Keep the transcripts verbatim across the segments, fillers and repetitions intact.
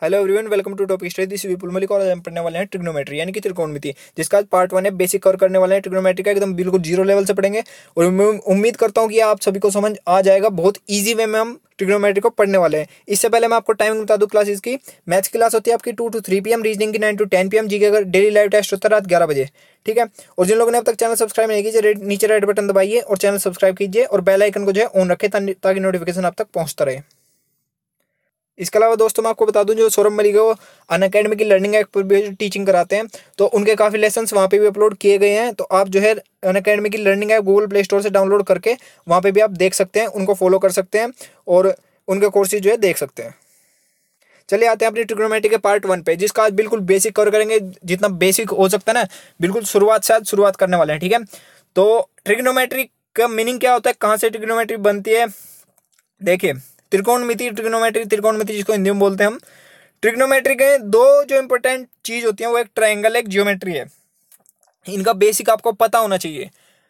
Hello everyone, welcome to topic study. This Vipul Malik और हम पढ़ने वाले हैं ट्रिग्नोमेट्री यानी कि त्रिकोणमिति, जिसका पार्ट वन है। बेसिक कवर करने वाले हैं ट्रिग्नोमेट्री का, एकदम बिल्कुल जीरो लेवल से पढ़ेंगे और मैं उम्मीद करता हूं कि आप सभी को समझ आ जाएगा। बहुत इजी वे में हम ट्रिग्नोमेट्री को पढ़ने वाले हैं। इससे पहले मैं आपको टाइमिंग बता दूं क्लासेस की। मैथ्स क्लास होती है आपकी two to three P M, reasoning की nine to ten P M, G K अगर डेली लाइव टेस्ट होता है रात ग्यारह बजे। ठीक है, और जिन लोगों ने अब तक चैनल सब्सक्राइब नहीं कीजिए, नीचे रेड बटन दबाइए और चैनल सब्सक्राइब कीजिए और बेल आइकन को जो है ऑन रखें ताकि नोटिफिकेशन आप तक पहुंचता रहे। इसके अलावा दोस्तों मैं आपको बता दूं, जो सौरभ मलिक है वो अनअकैडमी की लर्निंग ऐप पर भी टीचिंग कराते हैं, तो उनके काफ़ी लेसन्स वहाँ पे भी अपलोड किए गए हैं। तो आप जो है अनअकैडमी की learning app Google Play Store से डाउनलोड करके वहाँ पे भी आप देख सकते हैं, उनको फॉलो कर सकते हैं और उनके कोर्सेज जो है देख सकते हैं। चलिए आते हैं अपनी ट्रिग्नोमेट्री के पार्ट वन पे, जिसका आज बिल्कुल बेसिक कवर करेंगे। जितना बेसिक हो सकता है ना, बिल्कुल शुरुआत से आज शुरुआत करने वाले हैं। ठीक है, तो ट्रिग्नोमेट्री का मीनिंग क्या होता है, कहाँ से ट्रिग्नोमेट्री बनती है। देखिए, त्रिकोणमिति, ट्रिग्नोमेट्री, त्रिकोणमिति जिसको हिंदी में बोलते हैं हम। ट्रिग्नोमेट्री के दो जो इंपॉर्टेंट चीज होती हैं वो एक ट्रायंगल, एक जियोमेट्री है। इनका बेसिक आपको पता होना चाहिए।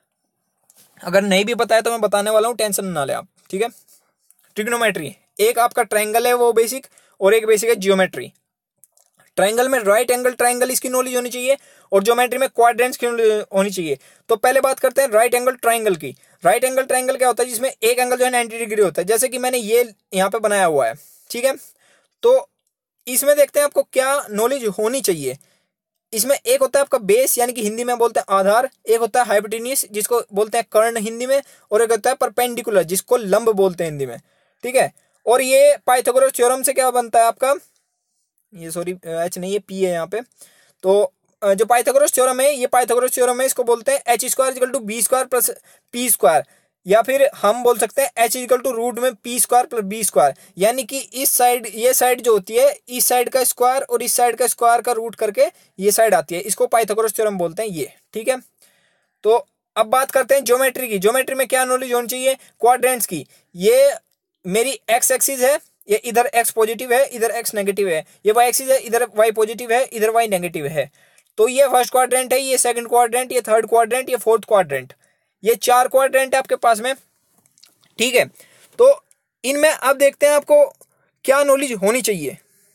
अगर नहीं भी पता है तो मैं बताने वाला हूँ, टेंशन ना ले आप। ठीक है, ट्रिग्नोमेट्री एक आपका ट्रायंगल है वो बेसिक, और एक बेसिक है जियोमेट्री। ट्रायंगल में राइट एंगल ट्रायंगल इसकी नॉलेज होनी चाहिए और ज्योमेट्री में क्वाड्रेंट्स की होनी चाहिए। तो पहले बात करते हैं राइट एंगल ट्रायंगल की। राइट एंगल ट्रायंगल क्या होता है, जिसमें एक एंगल जो है नाइन्टी डिग्री होता है, जैसे कि मैंने ये यहाँ पे बनाया हुआ है। ठीक है, तो इसमें देखते हैं आपको क्या नॉलेज होनी चाहिए। इसमें एक होता है आपका बेस, यानी कि हिंदी में बोलते हैं आधार। एक होता है हाइपोटेन्यूस, जिसको बोलते हैं कर्ण हिंदी में, और एक होता है परपेंडिकुलर, जिसको लंब बोलते हैं हिंदी में। ठीक है, और ये पाइथागोरस थ्योरम से क्या बनता है आपका, ये सॉरी एच नहीं है पी है यहाँ पे। तो जो पाइथागोरस थ्योरम है, ये पाइथागोरस थ्योरम है, इसको बोलते हैं H square equal to B square plus P square, या फिर हम बोल सकते हैं एच इक्वल टू रूट में P square plus B square. यानी कि इस साइड, ये साइड जो होती है, इस साइड का स्क्वायर और इस साइड का स्क्वायर का रूट करके ये साइड आती है, इसको पाइथागोरस थ्योरम बोलते हैं ये। ठीक है, तो अब बात करते हैं ज्योमेट्री की। ज्योमेट्री में क्या नॉलेज होनी चाहिए, क्वाड्रेंट्स की। ये मेरी एक्स एक्सिस है, ये इधर x पॉजिटिव है, इधर x नेगेटिव है। ये y एक्सिस है, इधर y पॉजिटिव है, इधर y नेगेटिव है। तो ये फर्स्ट क्वाड्रेंट है, ये सेकंड क्वाड्रेंट, ये थर्ड क्वाड्रेंट, ये फोर्थ क्वाड्रेंट। ये चार क्वाड्रेंट है आपके पास में। ठीक है, तो इनमें अब देखते हैं आपको क्या नॉलेज होनी चाहिए।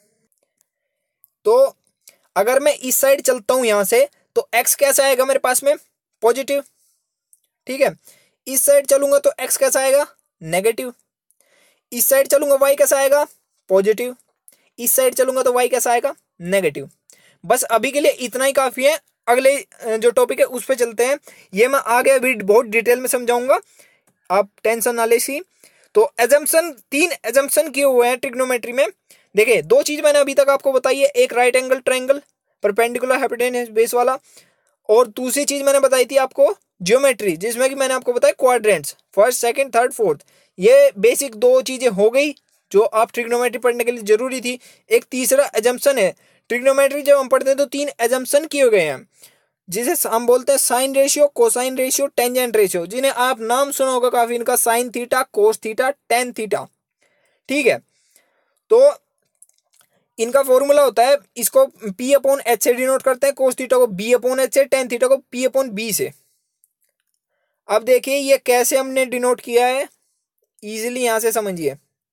तो अगर मैं इस साइड चलता हूं यहां से, तो x कैसा आएगा मेरे पास में, पॉजिटिव। ठीक है, इस साइड चलूंगा तो x कैसा आएगा, नेगेटिव। इस साइड चलूंगा y कैसा आएगा, पॉजिटिव। इस साइड चलूंगा तो y कैसा आएगा, नेगेटिव। बस अभी के लिए इतना ही काफी है। अगले जो टॉपिक है उस पर चलते हैं। ये मैं आगे भी बहुत डिटेल में समझाऊंगा, आप टेंशन ना ले सी। तो एजम्पशन, तीन एजम्पशन किए हुए हैं ट्रिग्नोमेट्री में। देखिए, दो चीज मैंने अभी तक आपको बताई है, एक right angle triangle perpendicular hypotenuse base वाला, और दूसरी चीज मैंने बताई थी आपको ज्योमेट्री, जिसमें कि मैंने आपको बताया quadrants, first second third fourth. ये बेसिक दो चीजें हो गई जो आप ट्रिग्नोमेट्री पढ़ने के लिए जरूरी थी। एक तीसरा एजम्पशन है। ट्रिग्नोमेट्री जब हम पढ़ते हैं तो तीन एजम्पशन किए गए हैं, जिसे हम बोलते हैं sine ratio, cosine ratio, tangent ratio, जिन्हें आप नाम सुना होगा काफी इनका, sine theta, cos theta, tan theta. ठीक है, तो इनका फॉर्मूला होता है, इसको पी अपॉन एच से डिनोट करते हैं, कोस थीटा को बी अपॉन एच से, टेन थीटा को पी अपॉन बी से। अब देखिए ये कैसे हमने डिनोट किया है, इजीली यहां से समझिए।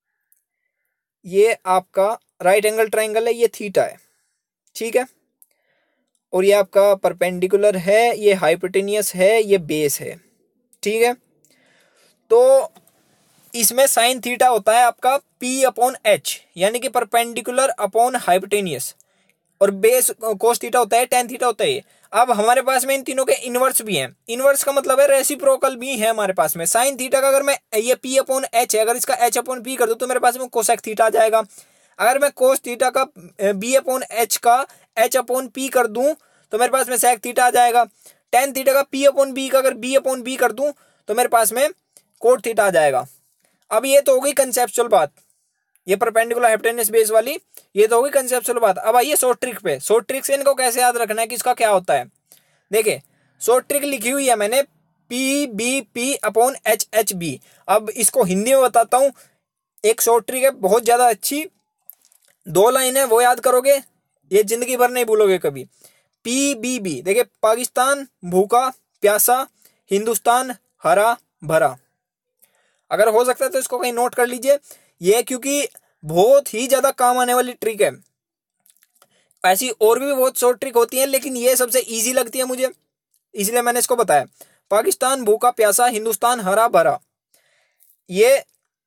ये आपका राइट एंगल ट्रायंगल है, ये थीटा है। ठीक है, और ये आपका परपेंडिकुलर है, ये हाइपोटेनियस है, ये बेस है। ठीक है, तो इसमें साइन थीटा होता है आपका पी अपॉन एच, यानी कि परपेंडिकुलर अपॉन हाइपोटेनियस, और बेस कोस थीटा होता है, टेन थीटा होता है। अब हमारे पास में इन तीनों के इनवर्स भी हैं। इनवर्स का मतलब है रेसिप्रोकल भी है हमारे पास में। साइन थीटा का अगर मैं, ये पी अपॉन एच है, अगर इसका एच अपॉन पी कर दूं तो मेरे पास में कोसेक थीटा आ जाएगा। अगर मैं कोस थीटा का बी अपॉन एच का एच अपॉन पी कर दूं तो मेरे पास में सेक थीटा आ जाएगा। टेन थीटा का पी अपॉन बी का अगर बी अपॉन बी कर दूं तो मेरे पास में कोट थीटा आ जाएगा। अब ये तो हो गई कंसेप्चुअल बात, ये परपेंडिकुलर हाइपोटेन्यूस बेस वाली, ये तो होगी कंसेप्चुअल बात। अब आइए शॉर्ट ट्रिक पे। शॉर्ट ट्रिक से इनको कैसे याद रखना है कि इसका क्या होता है। देखिए, शॉर्ट ट्रिक लिखी हुई है मैंने, P B P upon H H B. अब इसको हिंदी में बताता हूं। एक शॉर्ट ट्रिक है बहुत ज्यादा अच्छी, दो लाइन है, वो याद करोगे, ये जिंदगी भर नहीं भूलोगे कभी। पी बी बी, देखिए, पाकिस्तान भूखा प्यासा, हिंदुस्तान हरा भरा। अगर हो सकता है तो इसको कहीं नोट कर लीजिए, ये क्योंकि बहुत ही ज्यादा काम आने वाली ट्रिक है। ऐसी और भी बहुत शॉर्ट ट्रिक होती है, लेकिन ये सबसे इजी लगती है मुझे, इसलिए मैंने इसको बताया। पाकिस्तान भूखा प्यासा, हिंदुस्तान हरा भरा, ये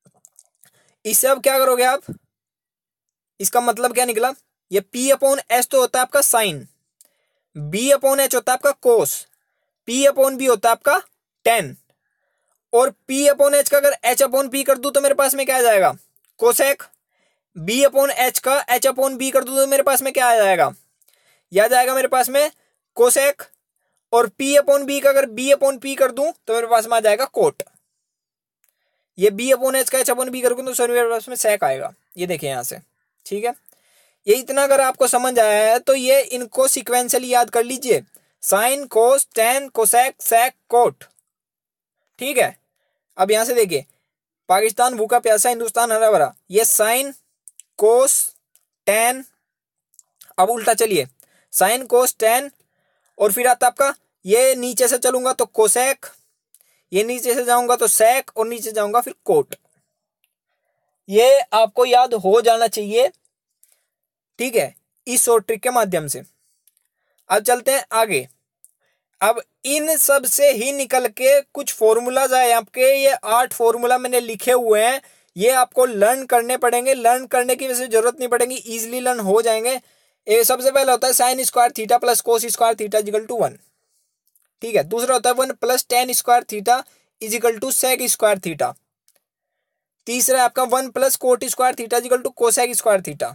इससे अब क्या करोगे आप, इसका मतलब क्या निकला, ये P अपॉन एच तो होता है आपका साइन, B अपॉन एच होता है आपका कोस, P अपॉन बी होता है आपका टेन, और P अपॉन एच का अगर H अपॉन P कर दूं तो मेरे पास में क्या आ जाएगा, कोसेक। B अपॉन एच का H अपॉन B कर दूं तो मेरे पास में क्या आ जाएगा, यह आ जाएगा मेरे पास में कोसेक, और P अपॉन B का अगर B अपॉन P कर दूं तो मेरे पास में आ जाएगा कोट। ये B अपॉन एच का H अपॉन B करूंगा तो सर मेरे पास में सेक आएगा, ये देखिए यहां से, ठीक है। ये इतना अगर आपको समझ आया है तो ये इनको सिक्वेंशियली याद कर लीजिए, sine cos tan cosec sec cot, ठीक है। अब यहां से देखिए, पाकिस्तान भूखा प्यासा, हिंदुस्तान हरा भरा, ये साइन कोस टेन, अब उल्टा चलिए, साइन कोस टेन, और फिर आता आपका ये नीचे से चलूंगा तो कोसेक, ये नीचे से जाऊंगा तो सेक, और नीचे जाऊंगा फिर कोट। ये आपको याद हो जाना चाहिए, ठीक है, इस शॉर्ट ट्रिक के माध्यम से। अब चलते हैं आगे। अब इन सब से ही निकल के कुछ फॉर्मूलाज आए आपके, ये आठ फॉर्मूला मैंने लिखे हुए हैं, ये आपको लर्न करने पड़ेंगे। लर्न करने की वैसे जरूरत नहीं पड़ेगी, इजीली लर्न हो जाएंगे। ये सबसे पहला होता है sine square theta plus cos square theta is equal to one, ठीक है। दूसरा होता है one plus tan square theta is equal to sec square theta. तीसरा आपका one plus cot square theta is equal to cosec square theta.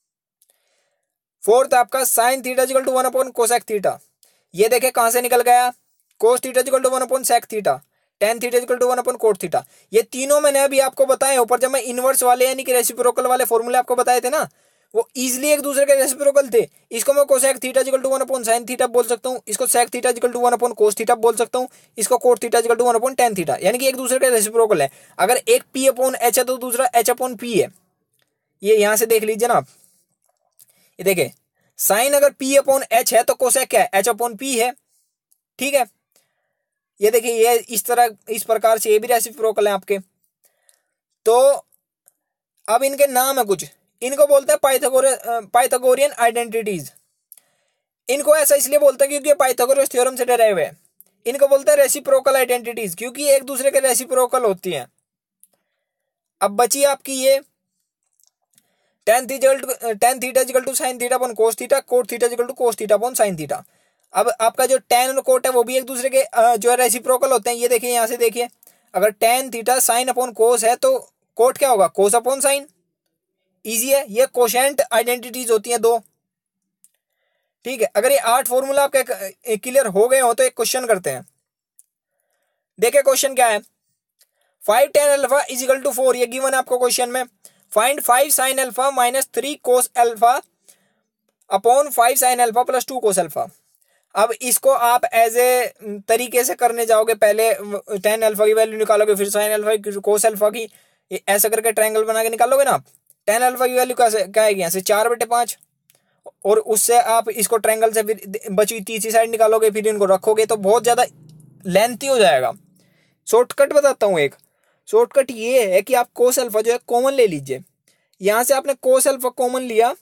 Fourth आपका sine theta is equal to one upon cosec theta, ये देखे कहां से निकल गया, cos theta is equal to one upon sec theta, tan theta is equal to one upon cot theta. ये तीनों मैंने अभी आपको बताए, ऊपर जब मैं इनवर्स वाले यानी कि रेसिप्रोकल वाले फॉर्मूले आपको बताए थे ना, वो इजीली एक दूसरे के रेसिप्रोकल थे। इसको मैं cosec theta is equal to one upon sine theta बोल सकता हूँ, इसको sec theta is equal to one upon cos theta बोल सकता हूँ, इसको cot theta is equal to one upon tan theta, यानी कि एक दूसरे के रेसिप्रोकल है। अगर एक P अपॉन एच है तो दूसरा H अपॉन P है, ये यहां से देख लीजिए ना आप, ये देखिए साइन अगर P अपॉन एच है तो कोसेक क्या है, H अपॉन P है, ठीक है। ये देखिए ये इस तरह इस प्रकार से ये भी रेसिप्रोकल है आपके। तो अब इनके नाम है कुछ, इनको बोलते हैं पाइथागोरस पाइथागोरियन आइडेंटिटीज। इनको ऐसा इसलिए बोलते हैं क्योंकि पाइथागोरस थ्योरम से डराए हुए हैं। इनको बोलते हैं रेसिप्रोकल आइडेंटिटीज, क्योंकि एक दूसरे के रेसिप्रोकल होती हैं। अब बची आपकी ये tan theta tan theta is equal to sine theta upon cos theta, cot theta is equal to cos theta upon sine theta. अब आपका जो टेन और कोट है वो भी एक दूसरे के जो है रेसिप्रोकल होते हैं। ये देखिए यहां से देखिए, अगर tan theta sine upon cos है तो कोट क्या होगा, कोस अपॉन साइन। इजी है, ये कोशेंट आइडेंटिटीज होती हैं दो, ठीक है। अगर ये आठ फॉर्मूला आपके क्लियर हो गए हो तो एक क्वेश्चन करते हैं। देखिए क्वेश्चन क्या है, five tan alpha equal to four, ये गिवन है आपको क्वेश्चन में। Find five sine alpha minus three cos alpha upon five sine alpha plus two cos alpha. अब इसको आप एज ए तरीके से करने जाओगे, पहले टेन अल्फा की वैल्यू निकालोगे, फिर साइन अल्फा की, कोस अल्फा की, ऐसा करके ट्रायंगल बना के निकालोगे ना आप। टेन अल्फा की वैल्यू कैसे क्या आएगी, यहाँ से चार बटे पाँच, और उससे आप इसको ट्रायंगल से फिर बची हुई तीसरी साइड निकालोगे, फिर इनको रखोगे तो बहुत ज़्यादा लेंथी हो जाएगा। शॉर्टकट बताता हूँ एक, शॉर्टकट ये है कि आप कोस अल्फा जो है कॉमन ले लीजिए। यहाँ से आपने कोस अल्फा कॉमन लिया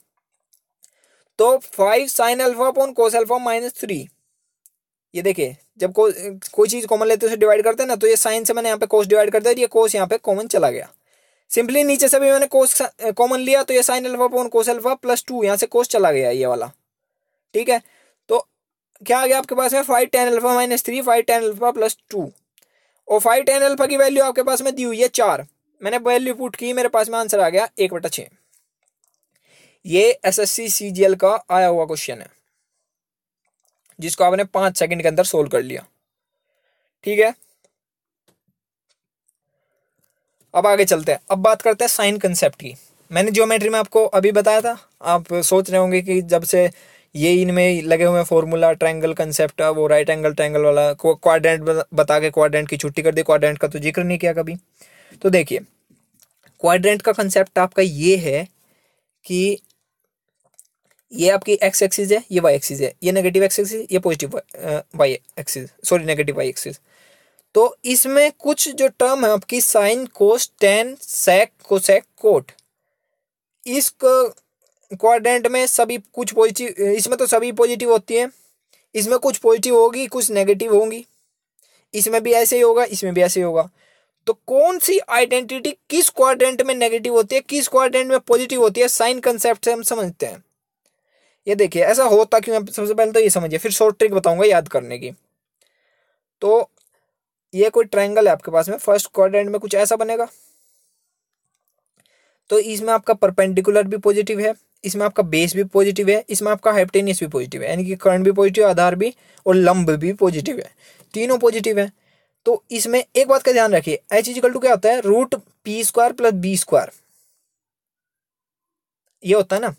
तो five sine alpha upon cos alpha minus three. ये देखिए जब को, कोई चीज़ कॉमन लेते हैं उसे डिवाइड करते हैं ना, तो ये साइन से मैंने यहाँ पे कोस डिवाइड कर दिया, ये कोस यहाँ पे कॉमन चला गया। सिंपली नीचे से भी मैंने कोस कॉमन लिया तो ये sine alpha upon cos alpha plus two, यहाँ से कोस चला गया ये वाला, ठीक है। तो क्या आ गया आपके पास में, five tan alpha minus three, five tan alpha plus two, और फाइव टेन अल्फा की वैल्यू आपके पास में दी हुई है चार। मैंने वैल्यू पुट की, मेरे पास में आंसर आ गया एक बटा छः। ये एसएससी सीजीएल का आया हुआ क्वेश्चन है, जिसको आपने पांच सेकंड के अंदर सोल्व कर लिया, ठीक है। अब आगे चलते हैं, अब बात करते हैं साइन कंसेप्ट की। मैंने ज्योमेट्री में आपको अभी बताया था, आप सोच रहे होंगे कि जब से ये इनमें लगे हुए फॉर्मूला ट्रायंगल कंसेप्ट, वो राइट एंगल ट्रायंगल वाला क्वाड्रेंट बता के क्वाड्रेंट की छुट्टी कर दी, क्वाड्रेंट का तो जिक्र नहीं किया कभी। तो देखिए क्वाड्रेंट का कंसेप्ट आपका ये है कि ये आपकी एक्स एक्सिस है, ये वाई एक्सिस है, ये नेगेटिव एक्स एक्सिस, ये positive Y axis, sorry negative Y axis. तो इसमें कुछ जो टर्म है आपकी sine cos tan sec cosec cot, इसको क्वाड्रेंट में सभी कुछ पॉजिटिव, इसमें तो सभी पॉजिटिव होती है, इसमें कुछ पॉजिटिव होगी कुछ नेगेटिव होंगी, इसमें भी ऐसे ही होगा इसमें भी ऐसे ही होगा। तो कौन सी आइडेंटिटी किस क्वाड्रेंट में नेगेटिव होती है किस क्वाड्रेंट में पॉजिटिव होती है, साइन कंसेप्ट से हम समझते हैं। ये देखिए ऐसा होता क्यों है, सबसे पहले तो ये समझिए, फिर शॉर्ट ट्रिक बताऊंगा याद करने की। तो ये कोई ट्रायंगल है आपके पास में, फर्स्ट क्वाड्रेंट में कुछ ऐसा बनेगा, तो इसमें आपका परपेंडिकुलर भी पॉजिटिव है, इसमें आपका बेस भी पॉजिटिव है, इसमें आपका हाइपोटेन्यूस भी पॉजिटिव है, यानी कि कर्ण भी पॉजिटिव है, आधार भी और लंब भी पॉजिटिव है, तीनों पॉजिटिव है। तो इसमें एक बात का ध्यान रखिए, एच इजिकल टू क्या होता है, root P square plus B square, ये होता है ना,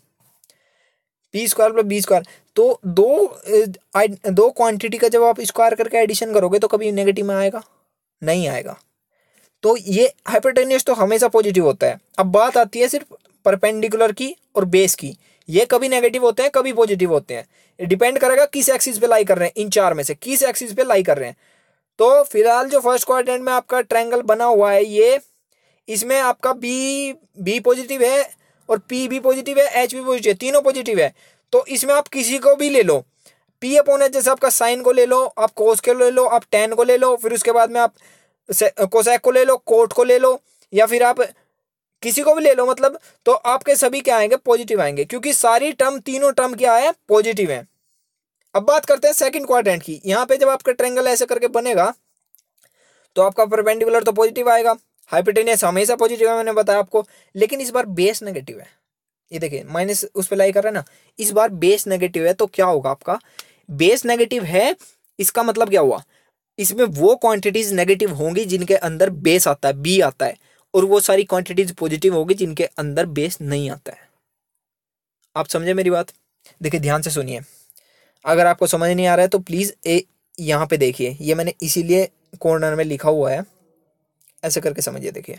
P square plus B square. तो दो दो क्वांटिटी का जब आप स्क्वायर करके एडिशन करोगे तो कभी नेगेटिव में आएगा नहीं आएगा। तो ये हाइपोटेन्यूस तो हमेशा पॉजिटिव होता है। अब बात आती है सिर्फ परपेंडिकुलर की और बेस की, ये कभी नेगेटिव होते हैं कभी पॉजिटिव होते हैं, डिपेंड करेगा किस एक्सिस पे लाई कर रहे हैं, इन चार में से किस एक्सिस पे लाई कर रहे हैं। तो फिलहाल जो फर्स्ट क्वाड्रेंट में आपका ट्रायंगल बना हुआ है, ये इसमें आपका बी बी पॉजिटिव है और पी भी पॉजिटिव है, एच भी पॉजिटिव है, तीनों पॉजिटिव है। तो इसमें आप किसी को भी ले लो, पी अपॉन एच, जैसे आपका साइन को ले लो, आप कोस को ले लो, आप टेन को ले लो, फिर उसके बाद में आप कोसेक को ले लो, कोट को ले लो, या फिर आप किसी को भी ले लो, मतलब तो आपके सभी क्या आएंगे, पॉजिटिव आएंगे, क्योंकि सारी टर्म तीनों टर्म क्या है, पॉजिटिव है। अब बात करते हैं सेकंड क्वाड्रेंट की। यहाँ पे जब आपका ट्रायंगल ऐसे करके बनेगा तो आपका परपेंडिकुलर तो पॉजिटिव आएगा, हाइपोटेन्यूस हमेशा पॉजिटिव है मैंने बताया आपको, लेकिन इस बार बेस नेगेटिव है। ये देखिए माइनस उस पर लाई कर रहा है ना, इस बार बेस नेगेटिव है। तो क्या होगा, आपका बेस नेगेटिव है, इसका मतलब क्या हुआ, इसमें वो क्वांटिटीज नेगेटिव होंगी जिनके अंदर बेस आता है, बी आता है, और वो सारी क्वांटिटीज पॉजिटिव होगी जिनके अंदर बेस नहीं आता है। आप समझे मेरी बात? देखिए ध्यान से सुनिए, अगर आपको समझ नहीं आ रहा है तो प्लीज ए यहाँ पे देखिए, ये मैंने इसीलिए कॉर्नर में लिखा हुआ है, ऐसे करके समझिए। देखिए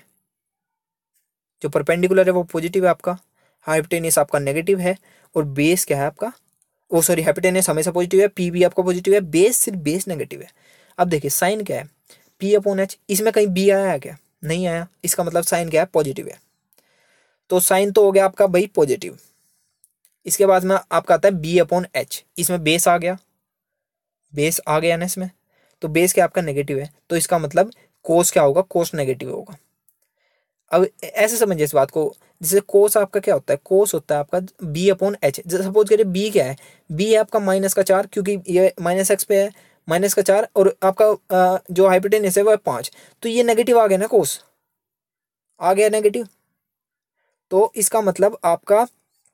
जो परपेंडिकुलर है वो पॉजिटिव है आपका, हाइपोटेन्यूस आपका नेगेटिव है, और बेस क्या है आपका, ओ सॉरी हाइपोटेन्यूस हमेशा पॉजिटिव है, पी भी आपका पॉजिटिव है, बेस सिर्फ बेस नेगेटिव है। अब देखिए साइन क्या है, पी अपॉन एच, इसमें कहीं बी आया है क्या, नहीं आया, इसका मतलब साइन क्या है, पॉजिटिव है। तो साइन तो हो गया आपका भाई पॉजिटिव। इसके बाद में आपका आता है बी अपॉन एच, इसमें बेस आ गया, बेस आ गया ना इसमें, तो बेस क्या आपका नेगेटिव है, तो इसका मतलब कोस क्या होगा, कोस नेगेटिव होगा। अब ऐसे समझिए इस बात को, जैसे कोस आपका क्या होता है, कोस होता है आपका बी अपॉन एच। जैसे सपोज करिए बी क्या है, बी है आपका माइनस का चार, क्योंकि ये माइनस एक्स पे है, माइनस का चार, और आपका जो हाइपोटेन्यूस है वो है पाँच, तो ये नेगेटिव आ गया ना, कोस आ गया नेगेटिव। तो इसका मतलब आपका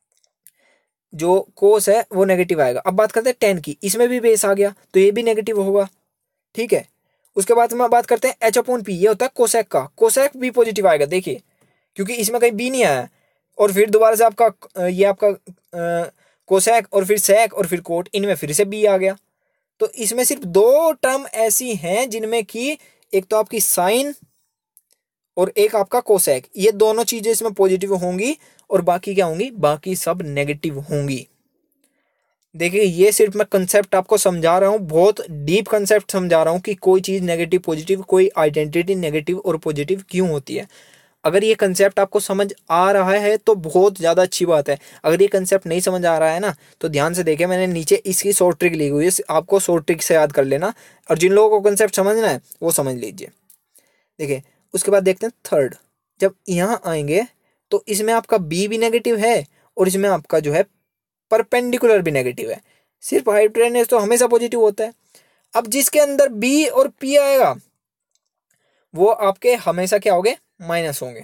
जो कोस है वो नेगेटिव आएगा। अब बात करते हैं टेन की, इसमें भी बेस आ गया तो ये भी नेगेटिव होगा, ठीक है। उसके बाद में बात करते हैं एच अपॉन पी, ये होता है कोसेक का, कोसेक भी पॉजिटिव आएगा, देखिए क्योंकि इसमें कहीं बी नहीं आया। और फिर दोबारा से आपका ये आपका कोसेक और फिर सेक और फिर कोट, इनमें फिर से बी आ गया। तो इसमें सिर्फ दो टर्म ऐसी हैं जिनमें कि एक तो आपकी साइन और एक आपका कोसेक, ये दोनों चीजें इसमें पॉजिटिव होंगी, और बाकी क्या होंगी, बाकी सब नेगेटिव होंगी। देखिए ये सिर्फ मैं कंसेप्ट आपको समझा रहा हूँ, बहुत डीप कंसेप्ट समझा रहा हूँ कि कोई चीज़ नेगेटिव पॉजिटिव, कोई आइडेंटिटी नेगेटिव और पॉजिटिव क्यों होती है। अगर ये कंसेप्ट आपको समझ आ रहा है तो बहुत ज़्यादा अच्छी बात है। अगर ये कंसेप्ट नहीं समझ आ रहा है ना, तो ध्यान से देखिए, मैंने नीचे इसकी शॉर्ट ट्रिक ली हुई है, आपको शॉर्ट ट्रिक से याद कर लेना, और जिन लोगों को कंसेप्ट समझना है वो समझ लीजिए। देखिए उसके बाद देखते हैं थर्ड, जब यहाँ आएंगे तो इसमें आपका बी भी नेगेटिव है और इसमें आपका जो है परपेंडिकुलर भी नेगेटिव है, सिर्फ हाइपोटेन्यूस तो हमेशा पॉजिटिव होता है। अब जिसके अंदर बी और पी आएगा वो आपके हमेशा क्या होंगे, माइनस होंगे।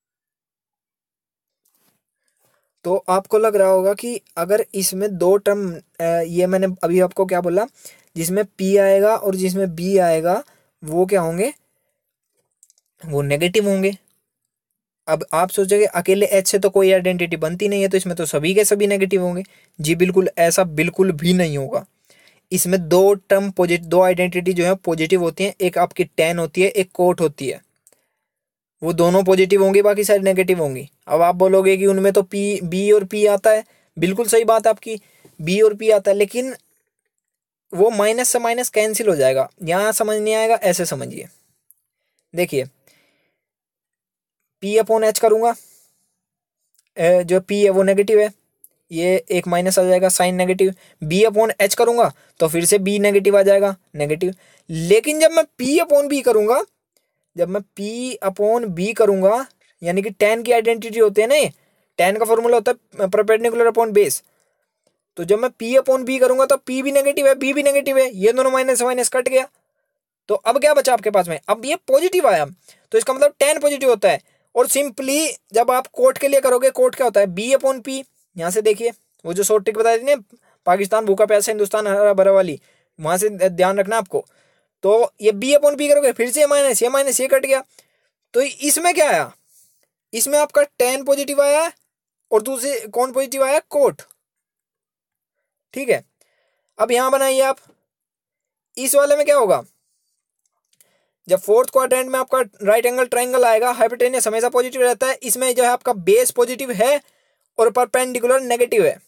तो आपको लग रहा होगा कि अगर इसमें दो टर्म, ये मैंने अभी आपको क्या बोला, जिसमें पी आएगा और जिसमें बी आएगा वो क्या होंगे, वो नेगेटिव होंगे। अब आप सोचोगे अकेले एच से तो कोई आइडेंटिटी बनती नहीं है, तो इसमें तो सभी के सभी नेगेटिव होंगे। जी बिल्कुल, ऐसा बिल्कुल भी नहीं होगा। इसमें दो टर्म पॉजिटिव, दो आइडेंटिटी जो है पॉजिटिव होती हैं, एक आपकी टेन होती है, एक कोट होती है, वो दोनों पॉजिटिव होंगी, बाकी सारी नेगेटिव होंगी। अब आप बोलोगे कि उनमें तो पी बी और पी आता है, बिल्कुल सही बात आपकी, बी और पी आता है, लेकिन वो माइनस से माइनस कैंसिल हो जाएगा। यहाँ समझ नहीं आएगा, ऐसे समझिए। देखिए पी अपॉन एच करूंगा, जो पी है वो नेगेटिव है, ये एक माइनस आ जाएगा sine negative. B upon H करूंगा तो फिर से बी नेगेटिव आ जाएगा, नेगेटिव। लेकिन जब मैं पी अपॉन बी करूंगा, जब मैं पी अपॉन बी करूंगा, यानी कि टेन की आइडेंटिटी होती है ना, टेन का फॉर्मूला होता है परपेंडिकुलर अपॉन बेस। तो जब मैं पी अपॉन बी करूंगा तो पी भी नेगेटिव है, बी भी नेगेटिव है, ये दोनों माइनस माइनस कट गया। तो अब क्या बचा आपके पास में, अब ये पॉजिटिव आया, तो इसका मतलब टेन पॉजिटिव होता है। और सिंपली जब आप कोट के लिए करोगे, कोट क्या होता है, बी अपॉन पी। यहाँ से देखिए वो जो शॉर्ट ट्रिक बताई थी ना, पाकिस्तान भूखा प्यासा हिंदुस्तान हरा भरा वाली, वहां से ध्यान रखना आपको। तो ये बी अपॉन पी करोगे, फिर से माइनस, ये माइनस ये कट गया। तो इसमें क्या आया, इसमें आपका टेन पॉजिटिव आया है और दूसरे कौन पॉजिटिव आया, कोट। ठीक है, अब यहां बनाइए आप, इस वाले में क्या होगा, जब फोर्थ क्वाड्रेंट में आपका राइट एंगल ट्रायंगल आएगा, हाइपोटेन्यूस हमेशा पॉजिटिव रहता है। इसमें जो है आपका बेस पॉजिटिव है और परपेंडिकुलर नेगेटिव है।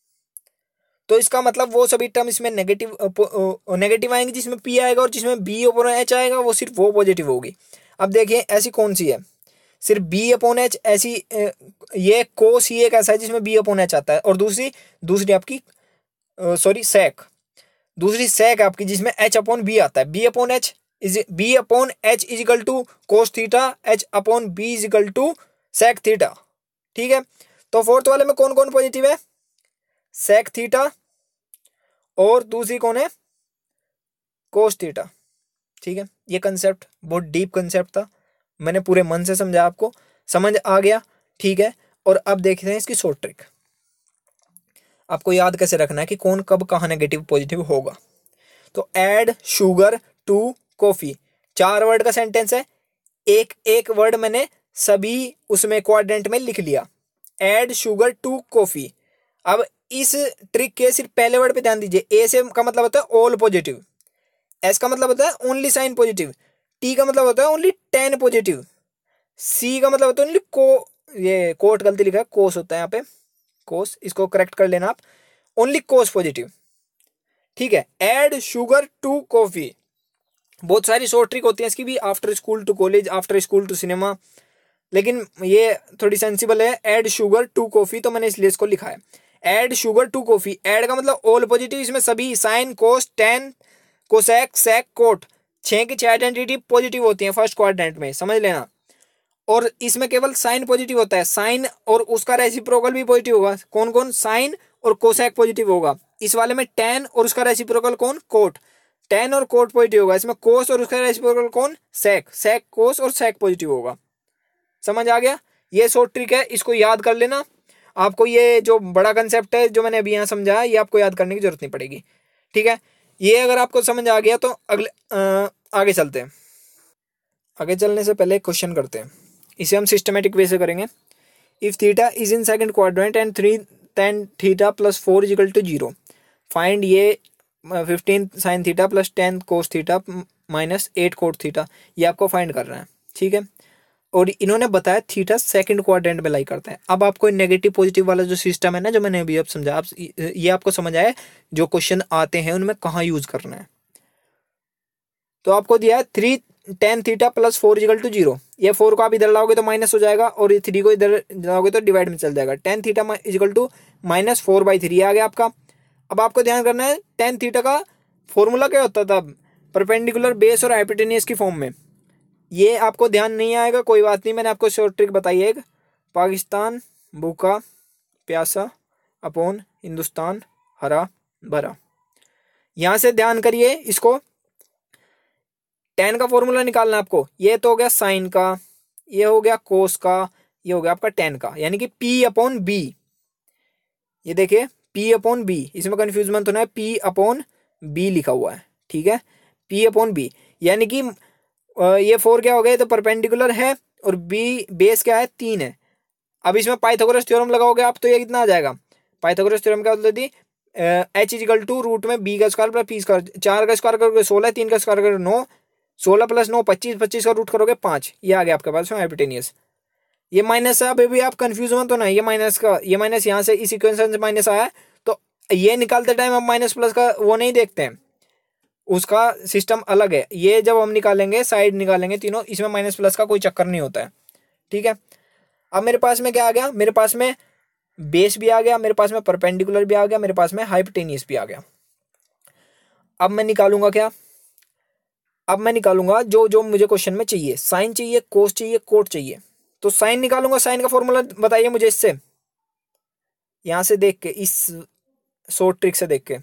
तो इसका मतलब वो सभी टर्म इसमें नेगेटिव नेगेटिव आएंगे, जिसमें पी आएगा, और जिसमें बी अपॉन एच आएगा वो सिर्फ वो पॉजिटिव होगी। अब देखिए ऐसी कौन सी है, सिर्फ बी अपॉन एच ऐसी, ये कोस ही एक ऐसा है जिसमें बी अपॉन एच आता है, और दूसरी दूसरी आपकी सॉरी सेक, दूसरी सेक आपकी जिसमें एच अपॉन बी आता है। B upon H is B upon H is equal to cos theta, H upon B is equal to sec theta. ठीक है, तो फोर्थ वाले में कौन कौन पॉजिटिव है, सेक थीटा, और दूसरी कौन है, कोस थीटा। ठीक है, ये कंसेप्ट बहुत डीप कंसेप्ट था, मैंने पूरे मन से समझा, आपको समझ आ गया। ठीक है, और अब देखते हैं इसकी शॉर्ट ट्रिक। आपको याद कैसे रखना है कि कौन कब कहाँ नेगेटिव पॉजिटिव होगा। तो ऐड शुगर टू कॉफी, चार वर्ड का सेंटेंस है, एक एक वर्ड मैंने सभी उसमें क्वाड्रेंट में लिख लिया, ऐड शुगर टू कॉफी। अब इस ट्रिक के सिर्फ पहले वर्ड पे ध्यान दीजिए। ए से का मतलब होता है ऑल पॉजिटिव, एस का मतलब होता है ओनली साइन पॉजिटिव, टी का मतलब होता है ओनली टेन पॉजिटिव, सी का मतलब होता है ओनली को, ये कोट गलती लिखा है, कोस होता है यहाँ पे, कोस, इसको करेक्ट कर लेना आप, ओनली कोस पॉजिटिव। ठीक है, ऐड शुगर टू कॉफी। बहुत सारी शॉर्ट ट्रिक होती है इसकी भी, after school to college, after school to cinema, लेकिन ये थोड़ी सेंसिबल है, ऐड शुगर टू कॉफी, तो मैंने इसलिए इसको लिखा है add sugar to coffee. Add का मतलब ऑल पॉजिटिव, इसमें सभी sine cos tan cosec sec cot, छह की छह आइडेंटिटी पॉजिटिव होती है फर्स्ट क्वाड्रेंट में, समझ लेना। और इसमें केवल साइन पॉजिटिव होता है, साइन और उसका रेसिप्रोकल भी पॉजिटिव होगा। कौन कौन, साइन और कोसेक पॉजिटिव होगा। इस वाले में टेन और उसका रेसिप्रोकल कौन, कोट, टेन और कोट पॉजिटिव होगा। इसमें कोस और उसका रेसिप्रोकल कौन, सेक, सेक कोस और सेक पॉजिटिव होगा। समझ आ गया, ये शॉर्ट ट्रिक है, इसको याद कर लेना। आपको ये जो बड़ा कंसेप्ट है जो मैंने अभी यहाँ समझाया, ये आपको याद करने की जरूरत नहीं पड़ेगी। ठीक है, ये अगर आपको समझ आ गया तो अगले आ, आगे चलते हैं। आगे चलने से पहले क्वेश्चन करते हैं, इसे हम सिस्टमेटिक वे से करेंगे। If theta is in second quadrant and three tan theta plus four is equal to zero, find ये fifteen sine theta plus ten cos theta minus eight cot theta, ये आपको find करना है। ठीक है, और इन्होंने बताया थीटा सेकंड क्वाड्रेंट में लाई करता है। अब आपको नेगेटिव पॉजिटिव वाला जो सिस्टम है ना, जो मैंने अभी अब समझा, आप ये आपको समझ आया जो क्वेश्चन आते हैं उनमें कहाँ यूज करना है। तो आपको दिया है three tan theta plus four is equal to zero, ये फोर को आप इधर लाओगे तो माइनस हो जाएगा, और ये थ्री को इधर लाओगे तो डिवाइड में चल जाएगा। Tan theta is equal to minus four by three आ गया आपका। अब आपको ध्यान करना है टेन थीटा का फॉर्मूला क्या होता था, परपेंडिकुलर बेस और हाइपोटेन्यूस की फॉर्म में। ये आपको ध्यान नहीं आएगा, कोई बात नहीं, मैंने आपको शॉर्ट ट्रिक बताई है, पाकिस्तान भूखा प्यासा अपॉन हिंदुस्तान हरा भरा। यहां से ध्यान करिए, इसको टेन का फॉर्मूला निकालना है आपको। ये तो हो गया साइन का, ये हो गया कोस का, ये हो गया आपका टेन का, यानी कि पी अपॉन बी। ये देखिए पी अपॉन बी, इसमें कंफ्यूज मत होना है, पी अपॉन बी लिखा हुआ है। ठीक है, पी अपॉन बी, यानी कि ये फोर क्या हो गया, तो परपेंडिकुलर है, और बी बेस क्या है, तीन है। अब इसमें पाइथागोरस थ्योरम लगाओगे आप तो ये कितना आ जाएगा, पाइथागोरस थ्योरम क्या होता है, एच इजिकल टू रूट में बी का स्क्वायर प्लस पी स्क्वायर, चार का स्क्वायर करोगे सोलह, तीन का स्क्वायर करोगे नौ, सोलह प्लस नौ पच्चीस, पच्चीस का रूट करोगे पाँच, ये आ गया आपके पास हाइपोटेन्यूस। ये माइनस है, अभी भी आप कंफ्यूज मत होना, ये माइनस का, ये माइनस यहाँ से इस इक्वेशन से माइनस आया, तो ये निकालते टाइम हम माइनस प्लस का वो नहीं देखते हैं, उसका सिस्टम अलग है। ये जब हम निकालेंगे साइड निकालेंगे तीनों, इसमें माइनस प्लस का कोई चक्कर नहीं होता है। ठीक है, अब मेरे पास में क्या आ गया, मेरे पास में बेस भी आ गया मेरे पास में, परपेंडिकुलर भी आ गया मेरे पास में, हाइपोटेनियस भी आ गया। अब मैं निकालूंगा क्या, अब मैं निकालूंगा जो जो मुझे क्वेश्चन में चाहिए, साइन चाहिए, कोस चाहिए, कोट चाहिए। तो साइन निकालूंगा, साइन का फॉर्मूला बताइए मुझे इससे, यहां से देख के, इस शॉर्ट ट्रिक से देख के,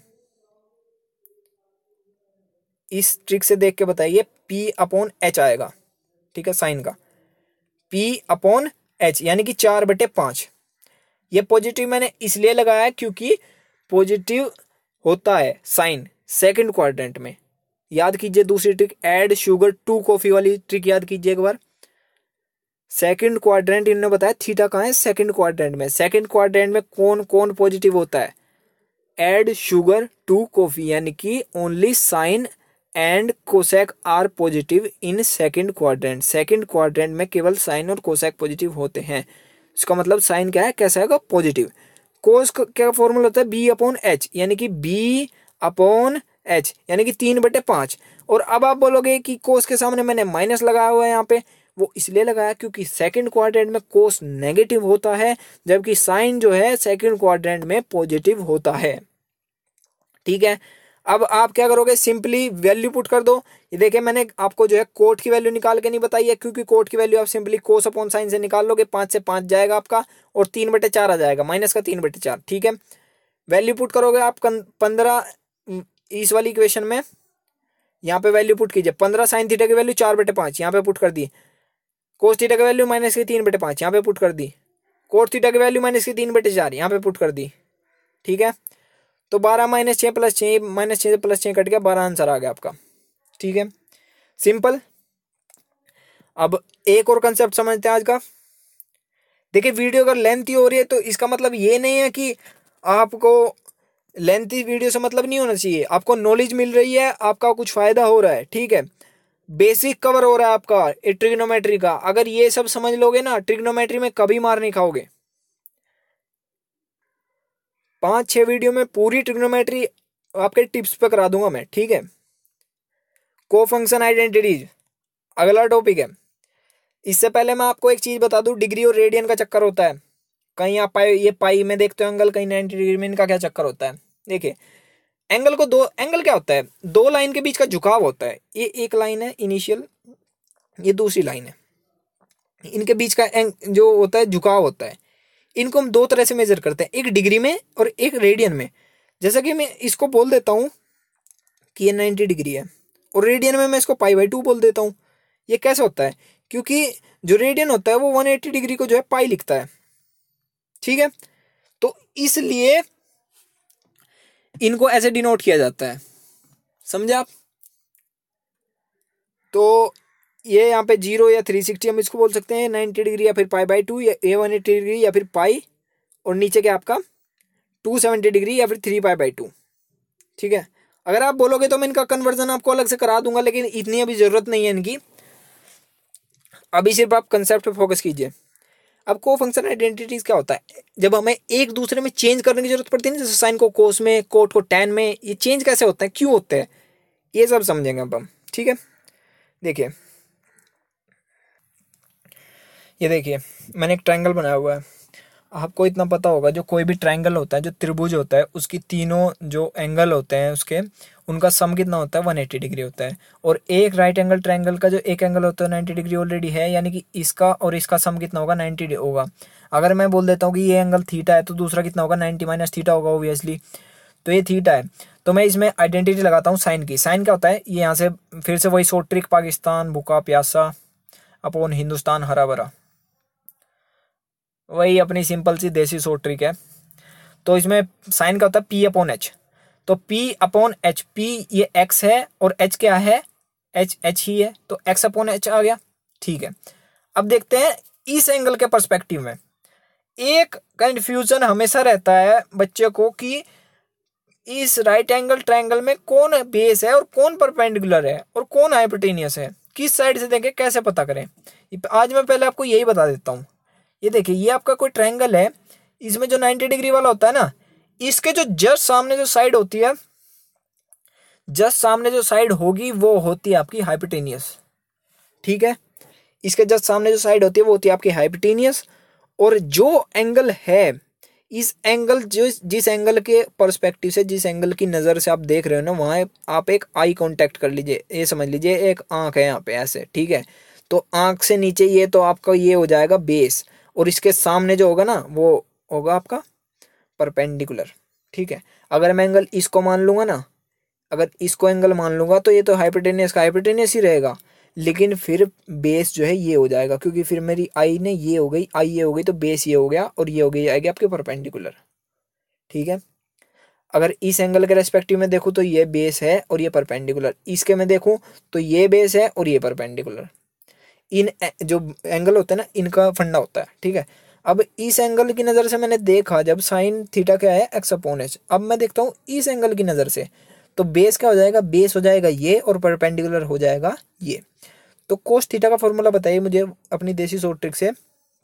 इस ट्रिक से देख के बताइए, P अपॉन एच आएगा, ठीक है, साइन का P अपॉन एच यानी कि चार बटे पांच। ये पॉजिटिव मैंने इसलिए लगाया क्योंकि पॉजिटिव होता है साइन सेकंड क्वाड्रेंट में। याद कीजिए दूसरी trick, add sugar to coffee वाली ट्रिक याद कीजिए एक बार। सेकंड क्वाड्रेंट इन्होंने बताया, थीटा कहाँ है, सेकंड क्वाड्रेंट में। सेकंड क्वाड्रेंट में कौन कौन पॉजिटिव होता है, ऐड शुगर टू कॉफी, यानी कि only sine and cosec are positive in second quadrant. Second quadrant में केवल साइन और कोसेक पॉजिटिव होते हैं। इसका मतलब साइन क्या है, कैसा है, पॉजिटिव। कोस क्या फॉर्मूला होता है, बी अपॉन एच, यानी कि बी अपॉन एच यानी कि तीन बटे पांच। और अब आप बोलोगे कि कोस के सामने मैंने माइनस लगाया हुआ है यहाँ पे, वो इसलिए लगाया क्योंकि सेकंड क्वाड्रेंट में कोस नेगेटिव होता है, जबकि साइन जो है सेकंड क्वाड्रेंट में पॉजिटिव होता है, ठीक है। अब आप क्या करोगे, सिंपली वैल्यू पुट कर दो। ये देखिए मैंने आपको जो है कोट की वैल्यू निकाल के नहीं बताई है, क्योंकि कोट की वैल्यू आप सिंपली कोस अपॉन साइन से निकाल लोगे, पांच से पांच जाएगा आपका और तीन बटे चार आ जाएगा, माइनस का तीन बटे चार, ठीक है। वैल्यू पुट करोगे आप पंद्रह इस वाली इक्वेशन में, यहाँ पे वैल्यू पुट कीजिए, पंद्रह साइन थीटा की वैल्यू चार बटे पांच यहाँ पे पुट कर दी, कोस थीटा की वैल्यू माइनस की तीन बटे पांच यहाँ पे पुट कर दी, कोट थीटा की वैल्यू माइनस की तीन बटे चार यहाँ पे पुट कर दी, ठीक है। तो बारह माइनस छः प्लस छः, माइनस छः प्लस छः कट गया, बारह आंसर आ गया आपका, ठीक है, सिंपल। अब एक और कंसेप्ट समझते हैं आज का। देखिए वीडियो अगर लेंथी हो रही है तो इसका मतलब ये नहीं है कि आपको लेंथी वीडियो से मतलब नहीं होना चाहिए, आपको नॉलेज मिल रही है, आपका कुछ फायदा हो रहा है, ठीक है, बेसिक कवर हो रहा है आपका ट्रिग्नोमेट्री का। अगर ये सब समझ लोगे ना, ट्रिग्नोमेट्री में कभी मार नहीं खाओगे। पांच छह वीडियो में पूरी ट्रिग्नोमेट्री आपके टिप्स पे करा दूंगा मैं, ठीक है। को फंक्शन आइडेंटिटीज अगला टॉपिक है। इससे पहले मैं आपको एक चीज बता दूं, डिग्री और रेडियन का चक्कर होता है। कहीं आप पाई, ये पाई में देखते हो एंगल, कहीं नाइन्टी डिग्री में, इनका क्या चक्कर होता है। देखिए एंगल को दो, एंगल क्या होता है, दो लाइन के बीच का झुकाव होता है। ये एक लाइन है इनिशियल, ये दूसरी लाइन है, इनके बीच का जो होता है झुकाव होता है। इनको हम दो तरह से मेजर करते हैं, एक डिग्री में और एक रेडियन में। जैसा कि मैं इसको बोल देता हूं कि ये नाइन्टी डिग्री है, और रेडियन में मैं इसको पाई बाई टू बोल देता हूं। ये कैसे होता है, क्योंकि जो रेडियन होता है वो वन एटी डिग्री को जो है पाई लिखता है, ठीक है। तो इसलिए इनको ऐसे डिनोट किया जाता है, समझे आप। तो ये यहाँ पे जीरो या थ्री सिक्सटी हम इसको बोल सकते हैं, नाइन्टी डिग्री या फिर पाई बाई टू, या ए वन एटी डिग्री या फिर पाई, और नीचे क्या आपका टू सेवेंटी डिग्री या फिर थ्री पाई बाई टू, ठीक है। अगर आप बोलोगे तो मैं इनका कन्वर्जन आपको अलग से करा दूंगा, लेकिन इतनी अभी जरूरत नहीं है इनकी, अभी सिर्फ आप कंसेप्ट पे फोकस कीजिए। अब को फंक्शन आइडेंटिटीज क्या होता है, जब हमें एक दूसरे में चेंज करने की जरूरत पड़ती है ना, जैसे साइन को कोस में, कोट को टैन में, ये चेंज कैसे होता है, क्यों होता है, ये सब समझेंगे अब हम, ठीक है। देखिए ये देखिए मैंने एक ट्रायंगल बनाया हुआ है, आपको इतना पता होगा, जो कोई भी ट्रायंगल होता है, जो त्रिभुज होता है, उसकी तीनों जो एंगल होते हैं उसके, उनका सम कितना होता है, वन एटी डिग्री होता है। और एक राइट एंगल ट्रायंगल का जो एक एंगल होता है नाइन्टी डिग्री ऑलरेडी है, यानी कि इसका और इसका सम कितना होगा, नाइन्टी होगा। अगर मैं बोल देता हूँ कि ये एंगल थीटा है, तो दूसरा कितना होगा, नाइन्टी माइनस थीटा होगा ऑब्वियसली। तो ये थीटा है, तो मैं इसमें आइडेंटिटी लगाता हूँ साइन की। साइन क्या होता है, ये यहाँ से फिर से वही शॉर्ट ट्रिक, पाकिस्तान भूखा प्यासा अपॉन हिंदुस्तान हरा भरा, वही अपनी सिंपल सी देसी शॉर्ट ट्रिक है। तो इसमें साइन का होता है पी अपॉन एच, तो पी अपॉन एच, पी ये एक्स है और एच क्या है, एच एच ही है, तो एक्स अपॉन एच आ गया, ठीक है। अब देखते हैं इस एंगल के पर्सपेक्टिव में। एक कंफ्यूजन हमेशा रहता है बच्चे को कि इस राइट एंगल ट्रायंगल में कौन बेस है और कौन परपेंडिकुलर है और कौन हाइपोटेनियस है, किस साइड से देखें, कैसे पता करें। आज मैं पहले आपको यही बता देता हूँ। ये देखिए ये आपका कोई ट्रायंगल है, इसमें जो नाइन्टी डिग्री वाला होता है ना, इसके जो जस्ट सामने जो साइड होती है, जस्ट सामने जो साइड होगी वो होती है आपकी हाइपोटेनियस, ठीक है। इसके जस्ट सामने जो साइड होती है वो होती है आपकी हाइपोटेनियस। और जो एंगल है इस एंगल जो जिस एंगल के पर्सपेक्टिव से, जिस एंगल की नज़र से आप देख रहे हो ना, वहाँ आप एक आई कांटेक्ट कर लीजिए। ये समझ लीजिए एक आँख है यहाँ पे ऐसे, ठीक है। तो आँख से नीचे ये तो आपका ये हो जाएगा बेस, और इसके सामने जो होगा ना वो होगा आपका परपेंडिकुलर, ठीक है। अगर मैं एंगल इसको मान लूँगा ना, अगर इसको एंगल मान लूँगा तो ये तो हाइपोटेनियस का हाइपोटेनियस ही रहेगा, लेकिन फिर बेस जो है ये हो जाएगा, क्योंकि फिर मेरी आई ने ये हो गई, आई ये हो गई, तो बेस ये हो गया, और ये हो गई आएगी आपके परपेंडिकुलर, ठीक है। अगर इस एंगल के रेस्पेक्टिव में देखूँ तो ये बेस है और ये परपेंडिकुलर, इसके में देखूँ तो ये बेस है और ये परपेंडिकुलर। इन जो एंगल होते हैं ना, इनका फंडा होता है, ठीक है। अब इस एंगल की नज़र से मैंने देखा जब साइन थीटा क्या है, एक्स अपॉन एच। अब मैं देखता हूँ इस एंगल की नज़र से, तो बेस क्या हो जाएगा, बेस हो जाएगा ये, और परपेंडिकुलर हो जाएगा ये। तो कोस थीटा का फॉर्मूला बताइए मुझे अपनी देसी शॉर्ट ट्रिक से।